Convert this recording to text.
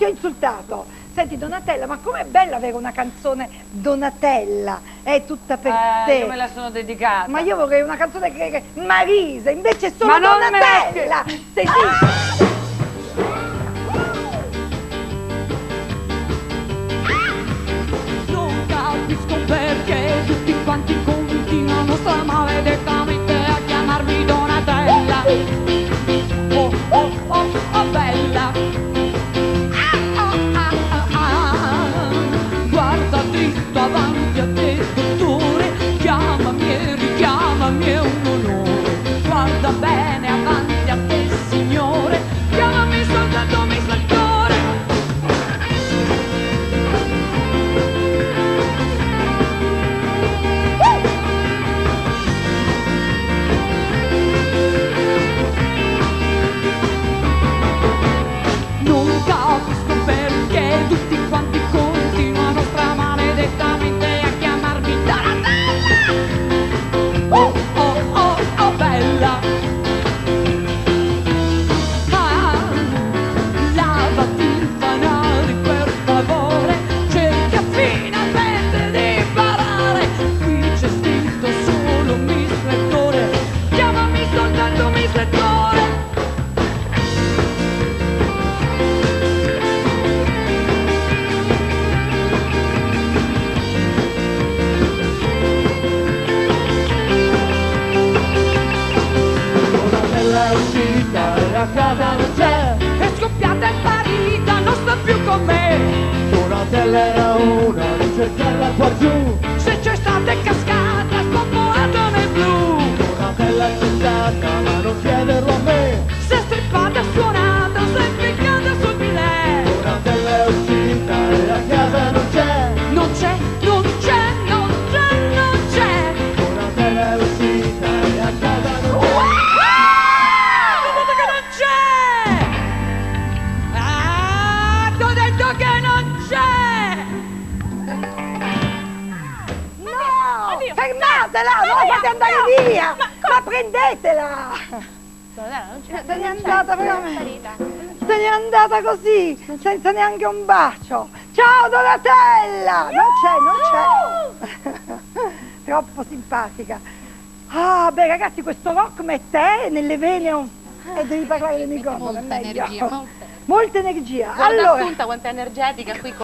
ti ho insultato. Senti Donatella, ma com'è bella avere una canzone Donatella, è tutta per te. Io me la sono dedicata. Ma io vorrei una canzone che Marisa, invece è solo Donatella. Sei sì. Non capisco perché tutti quanti continuano maledettamente a chiamarmi Donatella. Oh, oh, oh, oh, bella. Guarda dritto avanti a te, dottore, chiamami e richiamami, è un onore. Guarda bene avanti a te, signore, chiamami soltanto ispettore. Non capisco perché tutti quanti continuano maledettamente a chiamarmi Donatella. Oh, oh, oh, oh, bella. Lavati il fanale per favore, cerca finalmente di imparare. Qui c'è scritto solo ispettore, chiamami soltanto ispettore. Donatella è uscita e a casa non c'è. È scoppiata e sparita, non sta più con me. Donatella era una, non cercarla qua giù. Se c'è stata è cascata, spopolata nel blu. Donatella c'è stata, ma non chiederlo a me. Se è strippata e suonata, se è impiccata sul bilet. Donatella è uscita e a casa non c'è. Non c'è, non c'è, non c'è, non c'è. Donatella è uscita e a casa non c'è. Ho detto che non c'è! Ah, t'ho detto che non c'è! No, fermatela, non la fate andare via. Ma prendetela. Se n'è andata veramente. Se n'è andata così, senza neanche un bacio. Ciao Donatella! Non c'è. Troppo simpatica. Ah, beh ragazzi, questo rock mette nelle vene e devi parlare del microfono, è Molta meglio. energia, molta. Molta energia. Guarda Allora, Assunta quanto è energetica qui.